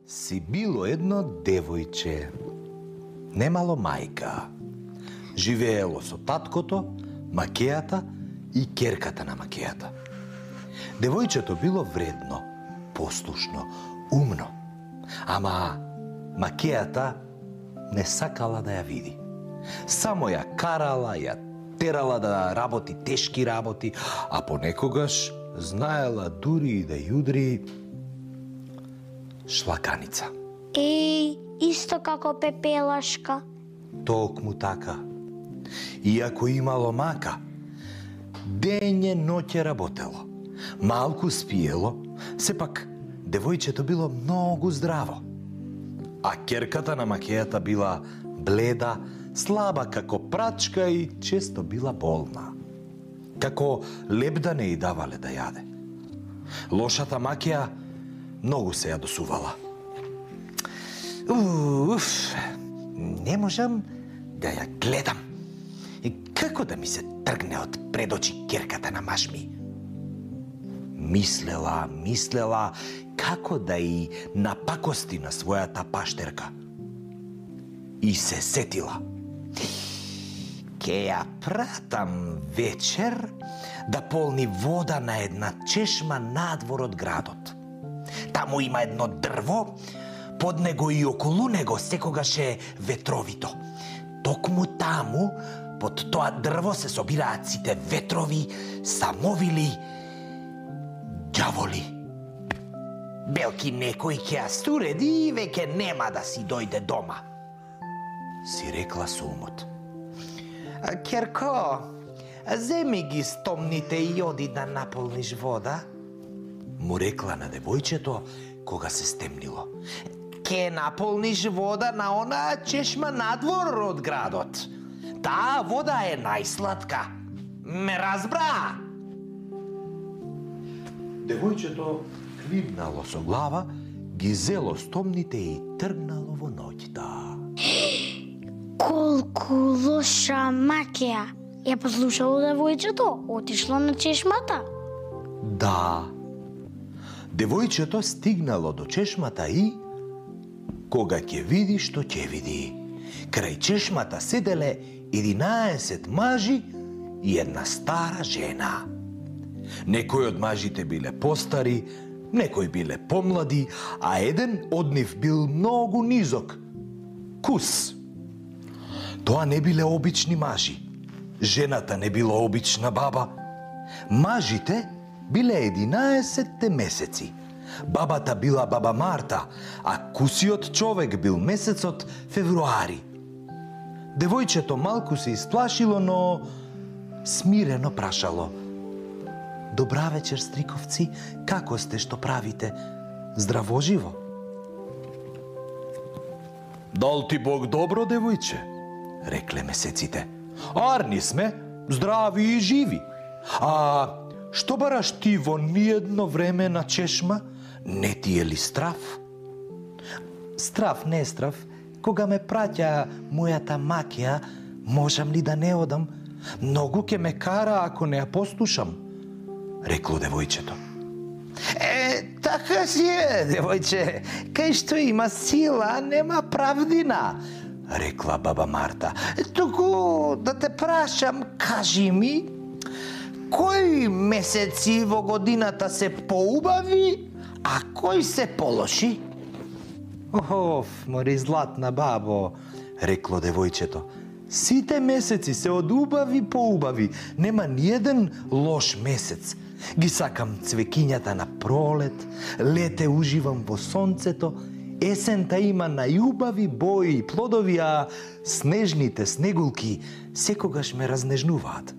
Си било едно девојче. Немало мајка. Живеело со таткото, макејата и керката на макејата. Девојчето било вредно, послушно, умно. Ама макејата не сакала да ја види. Само ја карала, ја терала да работи тешки работи, а понекогаш знаела дури и да јудри шлаканица. Исто како пепелашка. Токму така. Иако имало мака, дење ноќе работело. Малку спиело, сепак девојчето било многу здраво. А керката на макејата била бледа, слаба како прачка и често била болна. Како лебда не и давале да јаде. Лошата макеја многу се ја досувала. Не можам да ја гледам. И како да ми се тргне од пред очи керката на мажми? Мислела како да и напакости на својата паштерка. И се сетила. Ке ја пратам вечер да полни вода на една чешма надвор од градот. Таму има едно дрво, под него и околу него секогаш е ветровито. Токму таму, под тоа дрво се собираат сите ветрови, самовили, ѓаволи. Белки некој ќе ја стуреди и веќе нема да си дојде дома, си рекла со умот. Керко, земи ги стомните и оди да наполниш вода, му рекла на девојчето кога се стемнило. Ке наполниш вода на она чешма надвор од градот. Таа вода е најсладка. Ме разбра? Девојчето кливнало со глава, ги зело стомните и тргнало во ноќта. Колку лоша макеја. Ја послушало девојчето, отишло на чешмата. Да. Девојчето стигнало до чешмата и кога ќе види што ќе види. Крај чешмата седеле 11 мажи и една стара жена. Некои од мажите биле постари, некои биле помлади, а еден од нив бил многу низок. Кус. Тоа не биле обични мажи. Жената не била обична баба. Мажите биле 11 месеци. Бабата била баба Марта, а кусиот човек бил месецот февруари. Девојчето малку се исплашило, но смирено прашало. Добра вечер, стриковци, како сте, што правите? Здраво живо? Дал ти Бог добро, девојче? Рекле месеците. Арни сме, здрави и живи. А што бараш ти во ниедно време на чешма? Не ти е ли страв? Страв, не страв. Кога ме праќа мојата макеја, можам ли да не одам? Многу ке ме кара ако не ја послушам, рекло девојчето. Така си е, девојче. Кај што има сила, нема правдина, рекла баба Марта. Туку да те прашам, кажи ми, кои месеци во годината се поубави, а кои се полоши? Мори златна бабо, рекло девојчето. Сите месеци се од убави по убави, нема ниеден лош месец. Ги сакам цвекињата на пролет, лете уживам во сонцето, есента има најубави бои и плодови, а снежните снегулки секогаш ме разнежнуваат.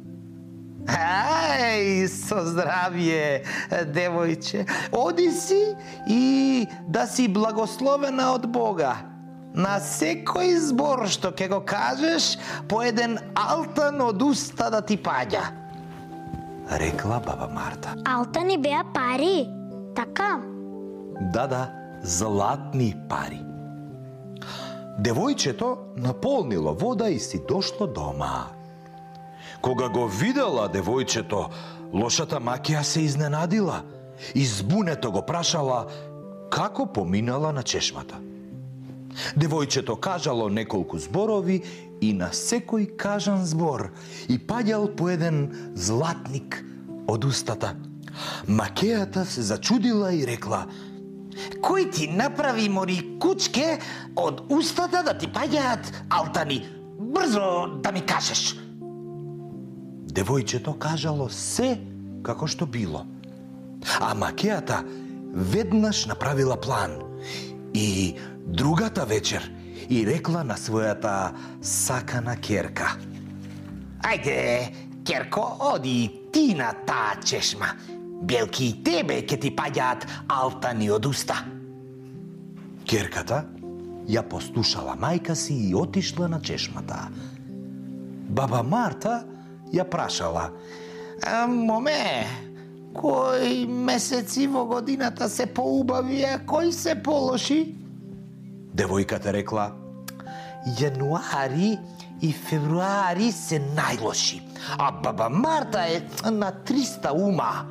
Ај, со здравје, девојче. Оди си и да си благословена од Бога. На секој збор што ќе го кажеш, по еден алтан од уста да ти паѓа, рекла баба Марта. Алтани беа пари, така? Да, златни пари. Девојчето наполнило вода и си дошло дома. Кога го видела девојчето, лошата макеја се изненадила и збунето го прашала како поминала на чешмата. Девојчето кажало неколку зборови и на секој кажан збор и паѓал по еден златник од устата. Макејата се зачудила и рекла: Кој ти направи мори кучке од устата да ти паѓаат алтани? Брзо да ми кажеш. Девојчето кажало се како што било. А макејата веднаш направила план и другата вечер и рекла на својата сакана ќерка: Ајде, Керко, оди ти на таа чешма. Белки и тебе ќе ти паѓаат алтани од уста. Ќерката ја послушала мајка си и отишла на чешмата. Баба Марта ја прашала: Моме, кои месеци во годината се поубави, а кои се полоши? Девојката рекла: Јануари и февруари се најлоши, а баба Марта е на 300 ума.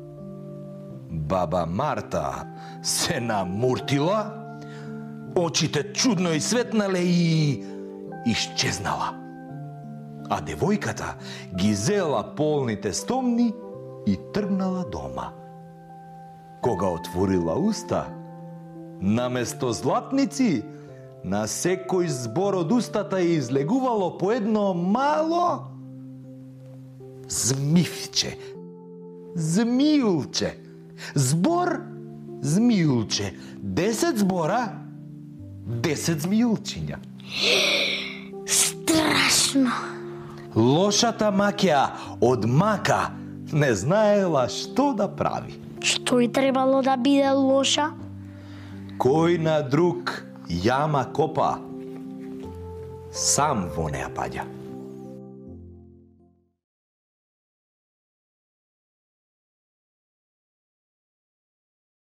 Баба Марта се намуртила, очите чудно и светнале и исчезнала. А девојката ги зела полните стомни и тргнала дома. Кога отворила уста, наместо златници, на секој збор од устата ја излегувало по едно мало змивче, змиулче. Збор змиулче. 10 збора, 10 змиулчиња. Страшно. Лошата макеја од мака не знаела што да прави. Што и требало да биде лоша? Кој на друг јама копа, сам во неа паѓа.